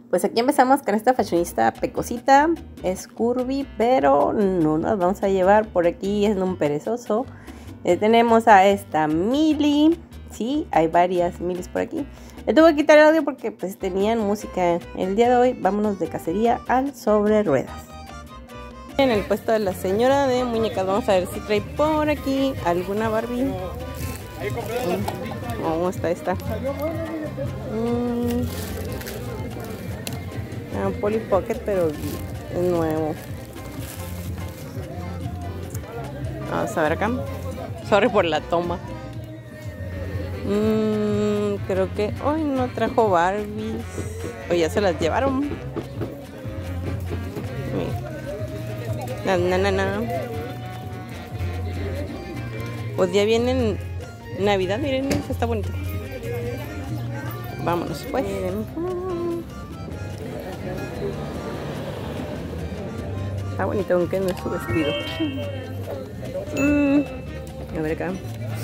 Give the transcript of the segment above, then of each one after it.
Pues aquí empezamos con esta fashionista pecosita. Es curvy, pero no nos vamos a llevar por aquí, es un perezoso. Tenemos a esta Mili. Sí, hay varias Milis por aquí. Le tuve que quitar el audio porque pues tenían música. El día de hoy vámonos de cacería al sobre ruedas. En el puesto de la señora de muñecas vamos a ver si trae por aquí alguna Barbie. ¿Cómo está esta? Polly Pocket, pero es nuevo. Vamos a ver acá. Sorry por la toma. Creo que hoy no trajo Barbies. O ya se las llevaron. Pues ya viene Navidad, miren, eso está bonito. Vámonos pues. Está bonito, aunque no es su vestido. A ver acá.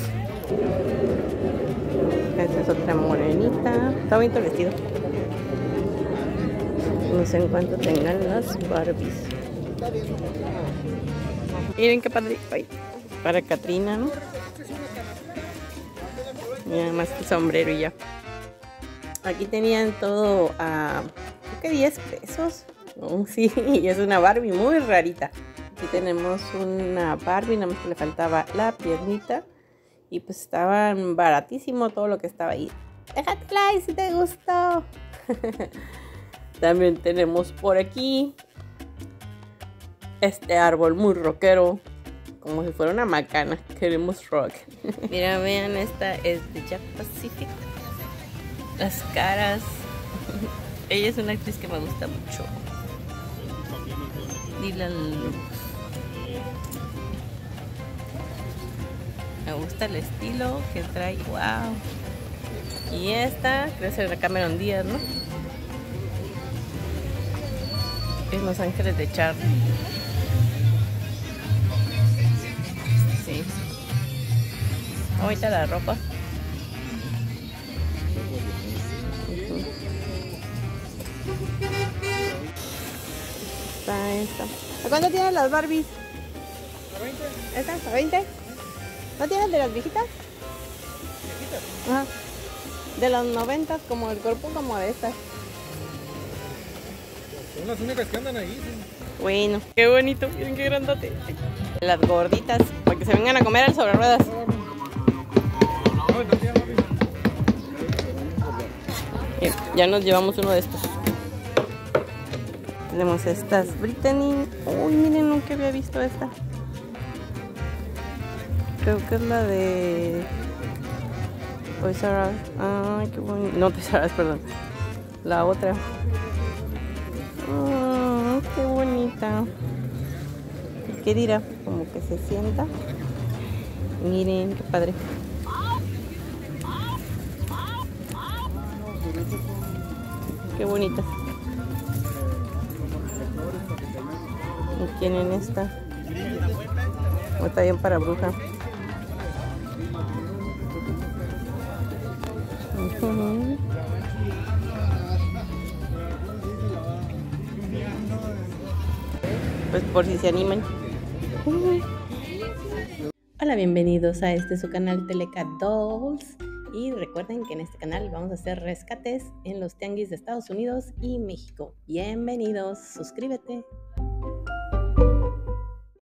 Esta es otra morenita. Está bonito el vestido. No sé en cuánto tengan las Barbies. Miren qué padre. Ay, para Katrina, ¿no? Y además el sombrero y ya. Aquí tenían todo a creo que 10 pesos. Sí, y es una Barbie muy rarita. Aquí tenemos una Barbie, nada más que le faltaba la piernita. Y pues estaban baratísimo todo lo que estaba ahí. Déjate like si te gustó. También tenemos por aquí este árbol muy rockero. Como si fuera una macana. Queremos rock. Mira, vean, esta es de Jack Pacific. Las caras. Ella es una actriz que me gusta mucho. Dylan Lux. Me gusta el estilo que trae. Wow. Y esta, creo que es de Cameron Díaz, ¿no? Es Los Ángeles de Charlie. Sí. Ahorita la ropa. Esta. ¿A cuánto tienen las Barbies? ¿A 20? ¿Estas? ¿A 20? ¿No tienen de las viejitas? ¿Viejitas? Ajá. De las 90, como el cuerpo como de estas. Son las únicas que andan ahí. Sí. Bueno, qué bonito, miren qué grandote. Las gorditas, para que se vengan a comer al sobre ruedas. Ya nos llevamos uno de estos. Tenemos estas Brittany. Uy, miren, nunca había visto esta. Creo que es la de Toys R Us. Ay, qué bonito. No, Toys R Us, perdón. La otra. Qué bonita. ¿Qué dirá? Como que se sienta. Miren, qué padre. Qué bonita. Y tienen esta. Está bien para bruja. Pues por si se animan. Hola, bienvenidos a su canal Teleca Dolls. Y recuerden que en este canal vamos a hacer rescates en los tianguis de Estados Unidos y México. Bienvenidos, suscríbete.